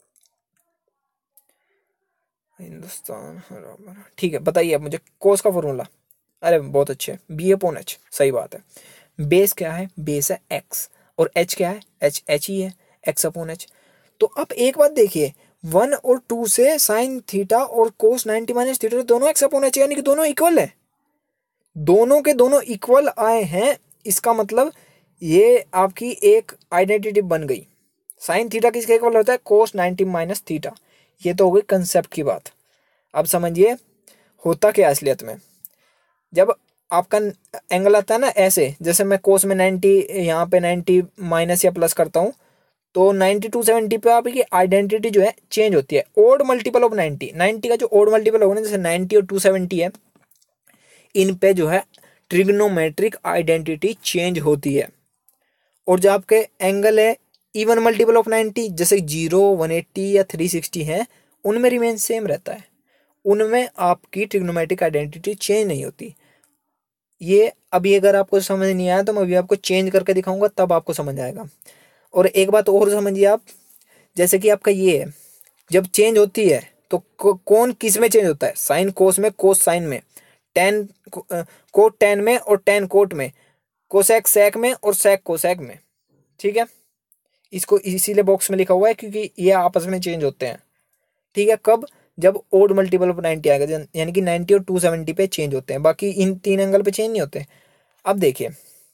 हिंदुस्तान, ठीक है, बताइए अब मुझे कोस का फॉर्मूला। अरे बहुत अच्छे, बी अपॉन एच, सही बात है। बेस क्या है, बेस है एक्स, और एच क्या है, एच एच ही है, एक्स अपॉन एच। तो अब एक बात देखिए, वन और टू से साइन थीटा और कोस नाइन्टी माइनस थीटा दोनों एक्स अपॉन एच, यानी कि दोनों इक्वल है, दोनों के दोनों इक्वल आए हैं। इसका मतलब ये आपकी एक आइडेंटिटी बन गई। साइन थीटा किसके इक्वल होता है, कोस नाइन्टी माइनस थीटा। ये तो हो गई कंसेप्ट की बात। अब समझिए होता क्या असलियत में, जब आपका एंगल आता है ना ऐसे, जैसे मैं कोस में नाइन्टी, यहाँ पे नाइन्टी माइनस या प्लस करता हूँ, तो नाइन्टी टू सेवेंटी पे आपकी आइडेंटिटी जो है चेंज होती है। Odd multiple of ninety, ninety का जो ओड मल्टीपल होगा ना, जैसे नाइन्टी और टू सेवेंटी है, इन पे जो है ट्रिग्नोमेट्रिक आइडेंटिटी चेंज होती है। और जो आपके एंगल है इवन मल्टीपल ऑफ नाइन्टी, जैसे जीरो, वन एट्टी या थ्री सिक्सटी है, उनमें रिमेन सेम रहता है, उनमें आपकी ट्रिग्नोमेट्रिक आइडेंटिटी चेंज नहीं होती। ये अभी अगर आपको समझ नहीं आया तो मैं अभी आपको चेंज करके दिखाऊंगा, तब आपको समझ आएगा। और एक बात और समझिए आप, जैसे कि आपका ये है, जब चेंज होती है तो कौन किस में चेंज होता है, साइन कोस में, कोस साइन में, टेन कोट टेन में, और टेन कोट में, कोसेक सेक में, और सेक कोसेक में, ठीक है। इसको इसीलिए बॉक्स में लिखा हुआ है क्योंकि ये आपस में चेंज होते हैं, ठीक है। कब, जब ओड मल्टीपल ऑफ नाइन्टी आएगा, यानी कि नाइन्टी और टू सेवेंटी पे चेंज होते हैं, बाकी इन तीन एंगल पे चेंज नहीं होते। अब देखिए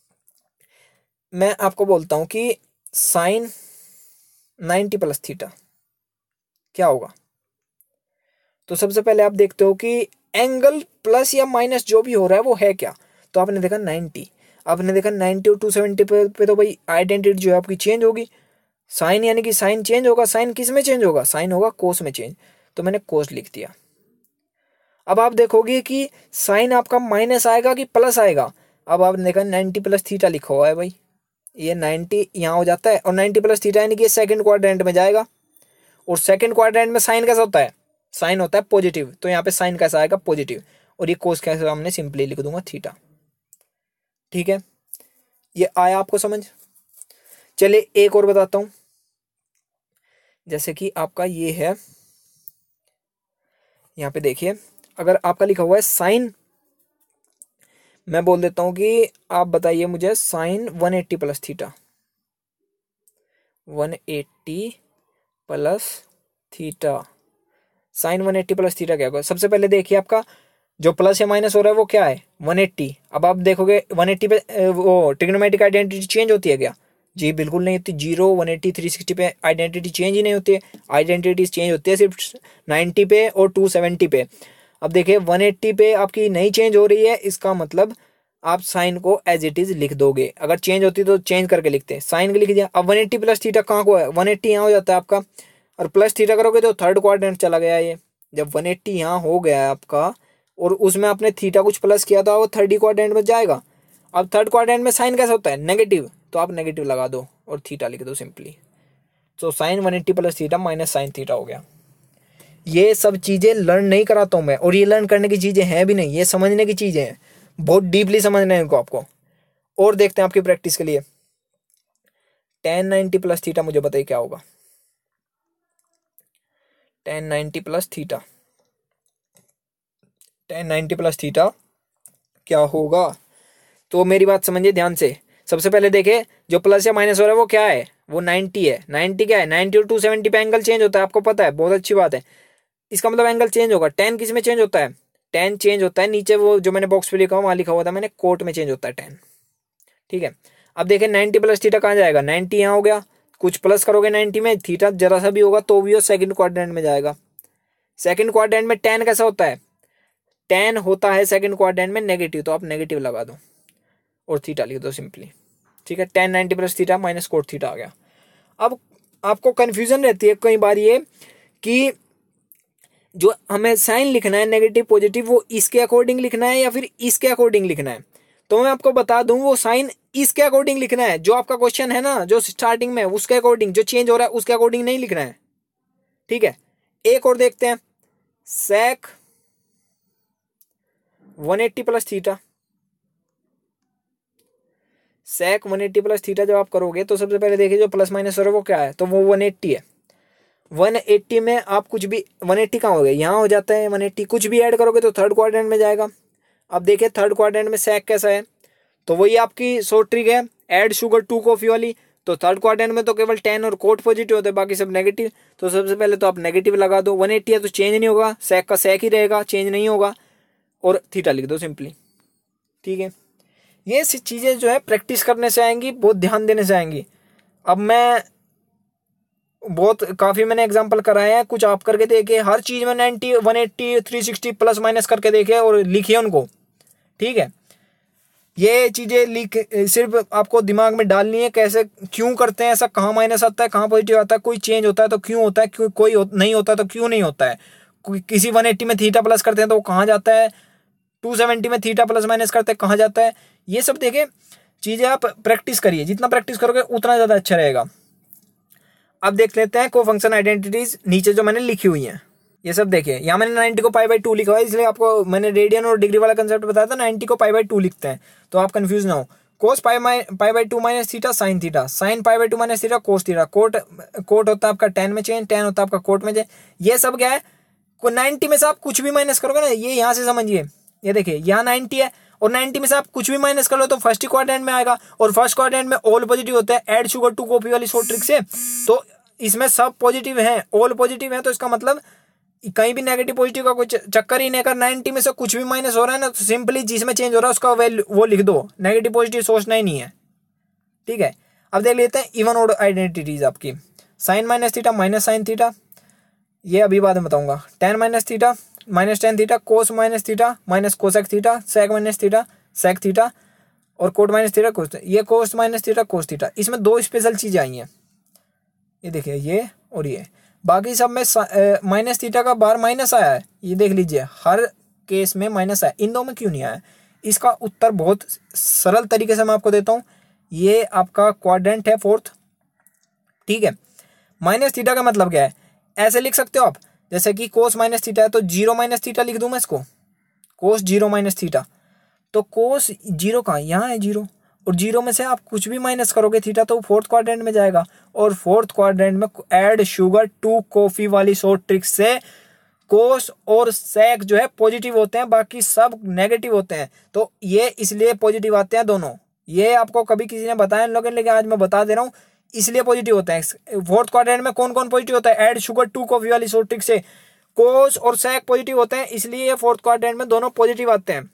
मैं आपको बोलता हूं कि साइन नाइन्टी प्लस थीटा क्या होगा, तो सबसे पहले आप देखते हो कि एंगल प्लस या माइनस जो भी हो रहा है वो है क्या। तो आपने देखा नाइन्टी, आपने देखा नाइन्टी और टू सेवेंटी पे, पे तो भाई आइडेंटिटी जो है आपकी चेंज होगी। साइन यानी कि साइन चेंज होगा, साइन किस में चेंज होगा, साइन होगा कोस में चेंज, तो मैंने कोस लिख दिया। अब आप देखोगे कि साइन आपका माइनस आएगा कि प्लस आएगा। अब आपने देखा नाइन्टी प्लस थीटा लिखा हुआ है भाई, ये नाइन्टी यहाँ हो जाता है, और नाइन्टी प्लस थीटा यानी कि ये सेकंड क्वाड्रेंट में जाएगा, और सेकंड क्वाड्रेंट में साइन कैसा होता है, साइन होता है पॉजिटिव, तो यहाँ पे साइन कैसा आएगा, पॉजिटिव, और ये कोस कैसे सामने सिंपली लिख दूंगा थीटा, ठीक है। ये आया आपको समझ। चलिए एक और बताता हूं, जैसे कि आपका ये है, यहाँ पे देखिए अगर आपका लिखा हुआ है साइन, मैं बोल देता हूं कि आप बताइए मुझे sine one eighty plus theta, one eighty plus theta, sine one eighty plus theta क्या होगा। सबसे पहले देखिए आपका जो प्लस या माइनस हो रहा है वो क्या है, वन एट्टी। अब आप देखोगे वन एट्टी पे वो ट्रिग्नोमेट्रिक आइडेंटिटी चेंज होती है क्या, जी बिल्कुल नहीं होती। Zero, one eighty, three sixty पे आइडेंटिटी चेंज ही नहीं होती है, आइडेंटिटी चेंज होती है सिर्फ नाइन्टी पे और टू सेवेंटी पे। अब देखिए वन एट्टी पे आपकी नहीं चेंज हो रही है, इसका मतलब आप साइन को एज इट इज लिख दोगे। अगर चेंज होती तो चेंज करके लिखते हैं, साइन के लिख दिया। अब वन एट्टी प्लस थीटा कहाँ को है, वन एट्टी यहाँ हो जाता है आपका, और प्लस थीटा करोगे तो थर्ड क्वाड्रेंट चला गया ये। जब वन एट्टी यहाँ हो गया है आपका और उसमें आपने थीटा कुछ प्लस किया था, वो थर्ड क्वाड्रेंट में जाएगा। अब थर्ड क्वाड्रेंट में साइन कैसा होता है, नेगेटिव, तो आप नेगेटिव लगा दो और थीटा लिख दो सिंपली। तो sine one eighty plus theta minus sine theta हो गया। ये सब चीज़ें लर्न नहीं कराता हूँ मैं, और ये लर्न करने की चीज़ें हैं भी नहीं, ये समझने की चीज़ें हैं, बहुत डीपली समझना है इनको आपको। और देखते हैं आपकी प्रैक्टिस के लिए, टेन नाइन्टी प्लस थीटा मुझे बताइए क्या होगा, tan ninety plus theta, tan ninety plus theta क्या होगा। तो मेरी बात समझिए ध्यान से। सबसे पहले देखे जो प्लस या माइनस हो रहा है वो क्या है, वो नाइन्टी है। नाइन्टी क्या है, नाइन्टी और टू सेवेंटी पे एंगल चेंज होता है, आपको पता है, बहुत अच्छी बात है। इसका मतलब एंगल चेंज होगा। टेन किस में चेंज होता है? टेन चेंज होता है नीचे वो जो मैंने बॉक्स पे लिखा हुआ वहां लिखा हुआ था मैंने, कोट में चेंज होता है टेन। ठीक है, अब देखें नाइन्टी प्लस थीटा कहाँ जाएगा? नाइन्टी यहाँ हो गया, कुछ प्लस करोगे नाइन्टी में, थीटा जरा सा भी होगा तो भी वो सेकंड क्वाड्रेंट में जाएगा। सेकंड क्वाड्रेंट में टेन कैसा होता है? टेन होता है सेकंड क्वाड्रेंट में नेगेटिव, तो आप नेगेटिव लगा दो और थीटा लिख दो सिंपली। ठीक है, tan ninety plus theta minus cot theta आ गया। अब आपको कंफ्यूजन रहती है कई बार ये कि जो हमें साइन लिखना है नेगेटिव पॉजिटिव, वो इसके अकॉर्डिंग लिखना है या फिर इसके अकॉर्डिंग लिखना है। तो मैं आपको बता दूं, वो साइन इसके अकॉर्डिंग लिखना है। जो आपका क्वेश्चन है ना जो स्टार्टिंग में, उसके अकॉर्डिंग, जो चेंज हो रहा है उसके अकॉर्डिंग नहीं लिखना है। ठीक है, एक और देखते हैं, sec one eighty plus theta. Sec one eighty plus theta जब आप करोगे तो सबसे पहले देखिए जो प्लस माइनस हो रहा है वो क्या है, तो वो वन एट्टी है। वन एट्टी में आप कुछ भी, वन एट्टी कहाँ हो गया? यहाँ हो जाता है वन एट्टी, कुछ भी ऐड करोगे तो थर्ड क्वाड्रेंट में जाएगा। अब देखिए थर्ड क्वाड्रेंट में सेक कैसा है, तो वही आपकी शॉर्ट ट्रिक है, ऐड शुगर टू कॉफी वाली। तो थर्ड क्वाड्रेंट में तो केवल टेन और कोट पॉजिटिव होते हैं, बाकी सब नेगेटिव। तो सबसे पहले तो आप नेगेटिव लगा दो, वन एट्टी है तो चेंज नहीं होगा, सेक का सेक ही रहेगा, चेंज नहीं होगा, और थीटा लिख दो सिंपली। ठीक है, ये चीज़ें जो है प्रैक्टिस करने से आएंगी, बहुत ध्यान देने से आएंगी। अब मैं बहुत काफ़ी मैंने एग्जांपल कराए हैं, कुछ आप करके देखिए, हर चीज़ में ninety one eighty three sixty plus minus करके देखिए और लिखिए उनको। ठीक है, ये चीज़ें लिख सिर्फ आपको दिमाग में डालनी है, कैसे क्यों करते हैं ऐसा, कहाँ माइनस आता है कहाँ पॉजिटिव आता है, कोई चेंज होता है तो क्यों होता है, क्यों कोई हो, नहीं होता तो क्यों नहीं होता है, कोई किसी वन एट्टी में थीटा प्लस करते हैं तो वो कहाँ जाता है, टू सेवेंटी में थीटा प्लस माइनस करते हैं कहाँ जाता है। ये सब देखिए चीज़ें आप प्रैक्टिस करिए, जितना प्रैक्टिस करोगे उतना ज़्यादा अच्छा रहेगा। अब देख लेते हैं को फंक्शन आइडेंटिटीज नीचे जो मैंने लिखी हुई हैं, ये सब देखिए। यहाँ मैंने नाइन्टी को पाई बाई टू लिखा हुआ है, इसलिए आपको मैंने रेडियन और डिग्री वाला कंसेप्ट बताया था, नाइन्टी को पाई बाई टू लिखते हैं तो आप कंफ्यूज ना हो। Cos pi pi by two minus theta sine theta, sine pi by two minus theta cos theta, cot cot होता है आपका टेन में चेंज, टेन होता है आपका कोट में चेंज। ये सब क्या है, नाइन्टी में से आप कुछ भी माइनस करोगे ना, ये यहाँ से समझिए, ये देखिए यहाँ नाइन्टी है और नाइन्टी में से आप कुछ भी माइनस कर लो तो फर्स्ट क्वाड्रेंट में आएगा, और फर्स्ट क्वाड्रेंट में ऑल पॉजिटिव होता है, ऐड शुगर टू कॉफी वाली शॉर्ट ट्रिक से। तो इसमें सब पॉजिटिव हैं, ऑल पॉजिटिव हैं, तो इसका मतलब कहीं भी नेगेटिव पॉजिटिव का कोई चक्कर ही नहीं। अगर नाइन्टी में से कुछ भी माइनस हो रहा है ना, तो सिंपली जिसमें चेंज हो रहा है उसका वैल्यू वो लिख दो, नेगेटिव पॉजिटिव सोचना ही नहीं है। ठीक है, अब देख लेते हैं इवन ऑड आइडेंटिटीज आपकी। Sine minus theta minus sine theta, ये अभी बाद में बताऊंगा। Tan minus theta minus tan theta, cos minus theta minus cosec theta, sec minus theta sec theta, और कोट माइनस थीटा कोस, ये cos minus theta cos theta. इसमें दो special चीज़ें आई हैं, ये देखिए ये और ये, बाकी सब में माइनस थीटा का बार माइनस आया है, ये देख लीजिए हर केस में माइनस आया, इन दो में क्यों नहीं आया? इसका उत्तर बहुत सरल तरीके से मैं आपको देता हूँ। ये आपका क्वाड्रेंट है फोर्थ। ठीक है, माइनस थीटा का मतलब क्या है, ऐसे लिख सकते हो आप, जैसे कि कोस माइनस थीटा है तो जीरो माइनस थीटा लिख दूं मैं इसको, कोस जीरो माइनस थीटा। तो कोस जीरो कहाँ, यहाँ है जीरो, और जीरो में से आप कुछ भी माइनस करोगे थीटा तो फोर्थ क्वाड्रेंट में जाएगा, और फोर्थ क्वाड्रेंट में ऐड शुगर टू कॉफी वाली शॉर्ट ट्रिक से कोस और सेक जो है पॉजिटिव होते हैं, बाकी सब नेगेटिव होते हैं। तो ये इसलिए पॉजिटिव आते हैं दोनों, ये आपको कभी किसी ने बताया लोगों, लेकिन आज मैं बता दे रहा हूँ, इसलिए पॉजिटिव होते हैं। फोर्थ क्वाड्रेंट में कौन कौन पॉजिटिव होता है, ऐड शुगर टू कॉफी वाली शॉर्ट ट्रिक से कोस और सेक पॉजिटिव होते हैं, इसलिए फोर्थ क्वाड्रेंट में दोनों पॉजिटिव आते हैं।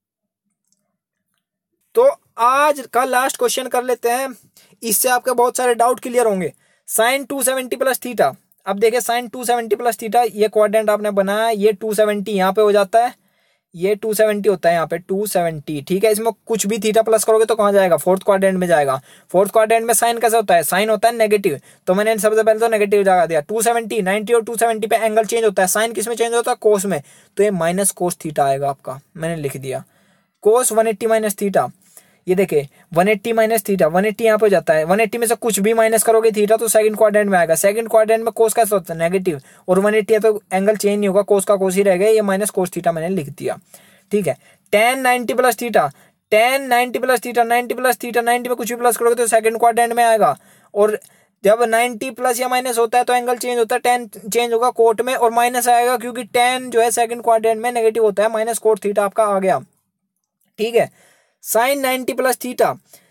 तो आज का लास्ट क्वेश्चन कर लेते हैं, इससे आपके बहुत सारे डाउट क्लियर होंगे। Sine two seventy plus theta, अब देखिए sine two seventy plus theta, ये क्वाड्रेंट आपने बनाया, ये टू सेवेंटी यहाँ पे हो जाता है, ये टू सेवेंटी होता है यहाँ पे टू सेवेंटी। ठीक है, इसमें कुछ भी थीटा प्लस करोगे तो कहाँ जाएगा, फोर्थ क्वाड्रेंट में जाएगा। फोर्थ क्वाड्रेंट में साइन कैसा होता है, साइन होता है नेगेटिव, तो मैंने सबसे पहले तो नेगेटिव लगा दिया। टू सेवेंटी नाइन्टी और टू सेवेंटी पे एंगल चेंज होता है, साइन किस में चेंज होता है, कोस में, तो ये माइनस कोस थीटा आएगा आपका, मैंने लिख दिया। Cos one eighty minus theta, ये देखिए one eighty minus theta, one eighty यहाँ पे हो जाता है, वन एट्टी में से कुछ भी माइनस करोगे थीटा तो सेकंड क्वाड्रेंट में आएगा। सेकंड क्वाड्रेंट में कोस कैसा होता है, नेगेटिव, और वन एट्टी है तो एंगल चेंज नहीं होगा, कोस का कोस ही रहेगा, ये माइनस कोस थीटा मैंने लिख दिया। ठीक है, tan ninety plus theta, tan ninety plus theta, ninety plus theta, ninety में कुछ भी प्लस करोगे तो सेकंड क्वाड्रेंट में आएगा, और जब नाइन्टी प्लस या माइनस होता है तो एंगल चेंज होता है, टेन चेंज होगा कोट में, और माइनस आएगा क्योंकि टेन जो है सेकंड क्वाड्रेंट में नेगेटिव होता है, माइनस कोट थीटा आपका आ गया। ठीक है, sine ninety plus theta,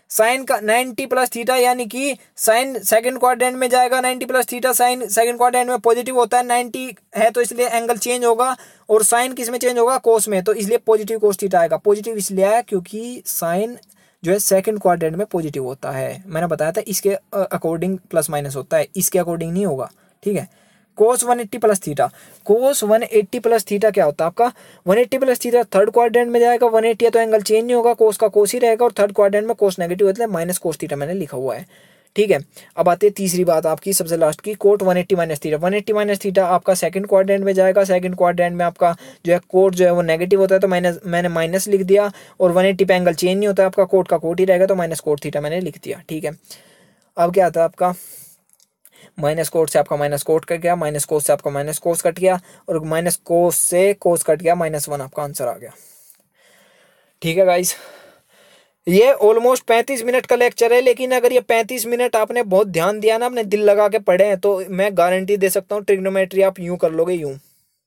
sine का नाइन्टी प्लस थीटा, यानी कि साइन सेकंड क्वाड्रेंट में जाएगा ninety plus theta, sine second quadrant में पॉजिटिव होता है, नाइन्टी है तो इसलिए एंगल चेंज होगा, और साइन किस में चेंज होगा, कोस में, तो इसलिए पॉजिटिव कोस थीटा आएगा। पॉजिटिव इसलिए आया क्योंकि साइन जो है सेकंड क्वाड्रेंट में पॉजिटिव होता है, मैंने बताया था इसके अकॉर्डिंग प्लस माइनस होता है, इसके अकॉर्डिंग नहीं होगा, ठीक है। Cos one eighty plus theta, cos one eighty plus theta क्या होता है आपका, one eighty plus theta third quadrant में जाएगा, वन एट्टी है तो एंगल चेंज नहीं होगा, कोस का कोस ही रहेगा, और थर्ड क्वाड्रेंट में कोस नेगेटिव होता है, माइनस कोस थीटा मैंने लिखा हुआ है, ठीक है। अब आते हैं तीसरी बात आपकी, सबसे लास्ट की, cot one eighty minus theta. One eighty minus theta आपका सेकंड क्वाड्रेंट में जाएगा, सेकंड क्वाड्रेंट में आपका जो है कोट जो है वो नेगेटिव होता है, तो माइनस मैंने माइनस लिख दिया, और वन एट्टी पे एंगल चेंज नहीं होता है आपका, कोट का कोट ही रहेगा, तो माइनस कोट थीटा मैंने लिख दिया, ठीक है। अब क्या आता है आपका, माइनस कोट से आपका माइनस कोट कट गया, माइनस कोस से आपका माइनस कोस कट गया, और माइनस कोस से कोस कट गया, माइनस वन आपका आंसर आ गया, ठीक है गाइस। ये ऑलमोस्ट पैंतीस मिनट का लेक्चर है, लेकिन अगर ये पैंतीस मिनट आपने बहुत ध्यान दिया ना, अपने दिल लगा के पढ़े हैं, तो मैं गारंटी दे सकता हूँ ट्रिग्नोमेट्री आप यूं कर लोगे, यूं।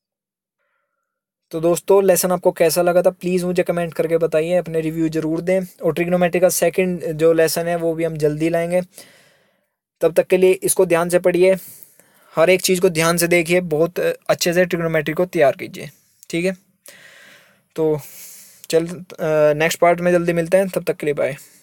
तो दोस्तों लेसन आपको कैसा लगा था प्लीज़ मुझे कमेंट करके बताइए, अपने रिव्यू जरूर दें, और ट्रिग्नोमेट्री का सेकंड जो लेसन है वो भी हम जल्दी लाएंगे। तब तक के लिए इसको ध्यान से पढ़िए, हर एक चीज़ को ध्यान से देखिए, बहुत अच्छे से ट्रिग्नोमेट्री को तैयार कीजिए, ठीक है। तो चल नेक्स्ट पार्ट में जल्दी मिलते हैं, तब तक के लिए बाय।